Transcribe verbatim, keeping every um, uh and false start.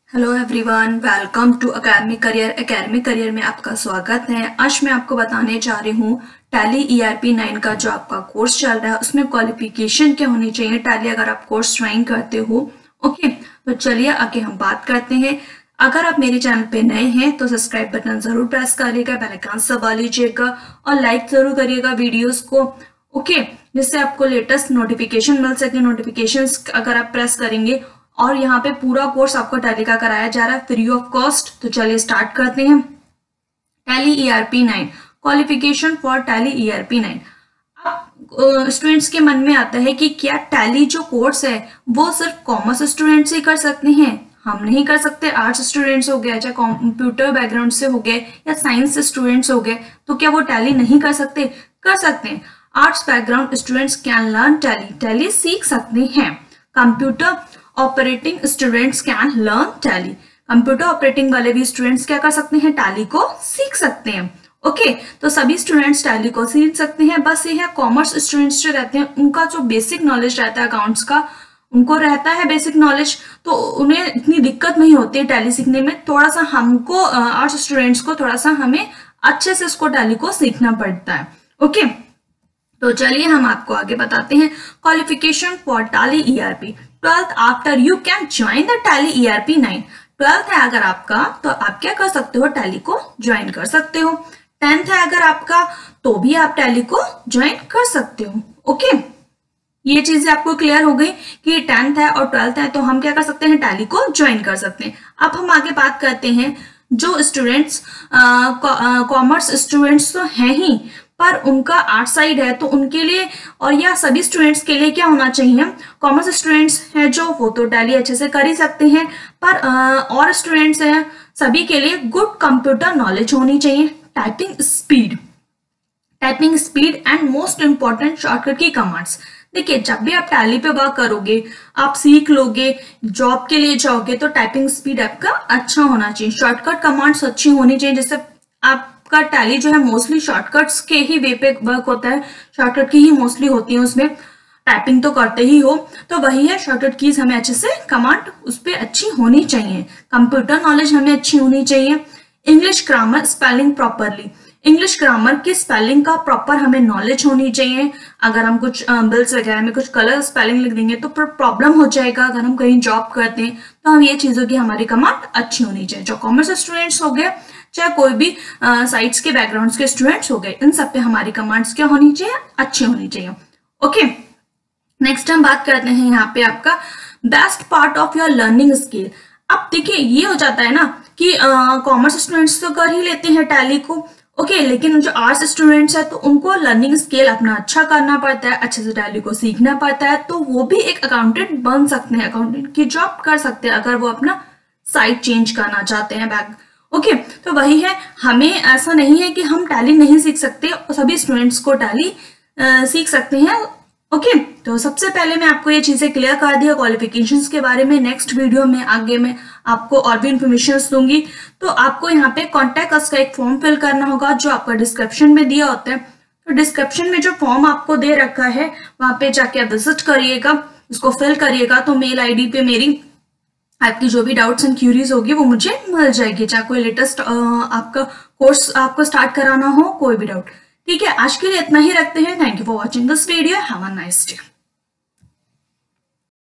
Hello everyone, welcome to academic career. Academic career में आपका स्वागत है। आज मैं आपको बताने जा रही हूँ Tally E R P nine का जो आपका कोर्स चल रहा है उसमें क्वालिफिकेशन क्या होनी चाहिए टैली अगर आप कोर्स ज्वाइन करते हो। ओके, तो चलिए आगे हम बात करते हैं। अगर आप मेरे चैनल पे नए हैं तो सब्सक्राइब बटन जरूर प्रेस करिएगा, बेल आइकन दबा लीजिएगा और लाइक जरूर करिएगा वीडियोस को। ओके, जिससे आपको लेटेस्ट नोटिफिकेशन मिल सके। नोटिफिकेशंस अगर आप प्रेस करेंगे और यहाँ पे पूरा कोर्स आपको टैली का कराया जा रहा है फ्री ऑफ कॉस्ट। तो चलिए स्टार्ट करते हैं। Tally E R P nine qualification for Tally E R P nine. अब स्टूडेंट्स के मन में आता है कि क्या टैली जो कोर्स है वो सिर्फ कॉमर्स स्टूडेंट्स ही कर सकते हैं? हम नहीं कर सकते। आर्ट्स स्टूडेंट्स हो गए, चाहे कंप्यूटर बैकग्राउंड से हो गए या साइंस स्टूडेंट्स हो गए, तो क्या वो टैली नहीं कर सकते? कर सकते हैं। Arts background students can learn Tally, Tally सीख सकते हैं। Computer operating students can learn Tally, computer operating वाले भी स्टूडेंट्स क्या कर सकते हैं? टैली को सीख सकते हैं। ओके, तो सभी स्टूडेंट्स टैली को सीख सकते हैं। बस ये है कॉमर्स स्टूडेंट्स जो रहते हैं उनका जो बेसिक नॉलेज रहता है अकाउंट्स का, उनको रहता है बेसिक नॉलेज, तो उन्हें इतनी दिक्कत नहीं होती है टैली सीखने में। थोड़ा सा हमको आर्ट्स स्टूडेंट्स को थोड़ा सा हमें अच्छे से इसको टैली को सीखना पड़ता है। ओके, तो चलिए हम आपको आगे बताते हैं। Qualification for Tally E R P twelfth after you can join the Tally E R P nine. Twelfth है अगर आपका तो आप क्या कर सकते हो? टैली को ज्वाइन कर सकते हो। टेंथ है अगर आपका तो भी आप टैली को ज्वाइन कर सकते हो। ओके, ये चीजें आपको क्लियर हो गई कि टेंथ है और ट्वेल्थ है तो हम क्या कर सकते हैं? टैली को ज्वाइन कर सकते हैं। अब हम आगे बात करते हैं जो स्टूडेंट्स कॉमर्स स्टूडेंट्स तो हैं ही पर उनका आर्ट साइड है तो उनके लिए और या सभी स्टूडेंट्स के लिए क्या होना चाहिए? कॉमर्स स्टूडेंट्स हैं जो वो तो टैली अच्छे से कर ही सकते हैं, पर और स्टूडेंट्स हैं सभी के लिए गुड कंप्यूटर नॉलेज होनी चाहिए। Typing speed, typing speed and most important shortcut की कमांड्स। देखिए, जब भी आप टैली पे वर्क करोगे, आप सीख लोगे, जॉब के लिए जाओगे तो टाइपिंग स्पीड आपका अच्छा होना चाहिए। शॉर्टकट कमांड्स अच्छी होनी चाहिए, जिससे आप का टैली जो है मोस्टली शॉर्टकट्स के ही वे पे वर्क होता है, शॉर्टकट की ही मोस्टली होती है, उसमें टाइपिंग तो करते ही हो, तो वही है शॉर्टकट कीज हमें अच्छे से कमांड उस पर अच्छी होनी चाहिए। कंप्यूटर नॉलेज हमें अच्छी होनी चाहिए। English grammar spelling properly, English grammar की स्पेलिंग का प्रॉपर हमें नॉलेज होनी चाहिए। अगर हम कुछ बिल्स वगैरह में कुछ कलर स्पेलिंग लिख देंगे तो प्रॉब्लम हो जाएगा। अगर हम कहीं जॉब करते हैं तो हम ये चीजों की हमारी कमांड अच्छी होनी चाहिए। जो कॉमर्स स्टूडेंट्स हो गए, चाहे कोई भी साइट्स के बैकग्राउंड्स के स्टूडेंट्स हो गए, इन सब पे हमारी कमांड्स क्या होनी चाहिए? अच्छी होनी चाहिए। ओके, नेक्स्ट हम बात करते हैं यहाँ पे आपका best part of your learning skill. अब देखिए, ये हो जाता है ना कि कॉमर्स स्टूडेंट्स तो कर ही लेते हैं टैली को, ओके okay, लेकिन जो आर्ट्स स्टूडेंट्स है तो उनको लर्निंग स्किल अपना अच्छा करना पड़ता है, अच्छे से टैली को सीखना पड़ता है, तो वो भी एक अकाउंटेंट बन सकते हैं, अकाउंटेंट की जॉब कर सकते हैं अगर वो अपना साइट चेंज करना चाहते हैं बैक। ओके okay, तो वही है, हमें ऐसा नहीं है कि हम टैली नहीं सीख सकते, सभी स्टूडेंट्स को टैली सीख सकते हैं। ओके okay, तो सबसे पहले मैं आपको ये चीजें क्लियर कर दिया क्वालिफिकेशंस के बारे में। नेक्स्ट वीडियो में आगे मैं आपको और भी इंफॉर्मेशन दूंगी। तो आपको यहाँ पे कॉन्टैक्ट अस का एक फॉर्म फिल करना होगा जो आपका डिस्क्रिप्शन में दिया होता है। तो डिस्क्रिप्शन में जो फॉर्म आपको दे रखा है वहां पे जाके आप विजिट करिएगा, उसको फिल करिएगा, तो मेल आई डी पे मेरी आपकी जो भी डाउट्स एंड क्यूरीज होगी वो मुझे मिल जाएगी, चाहे कोई लेटेस्ट आपका कोर्स आपको स्टार्ट कराना हो, कोई भी डाउट। ठीक है, आज के लिए इतना ही रखते हैं। Thank you for watching this video. Have a nice day.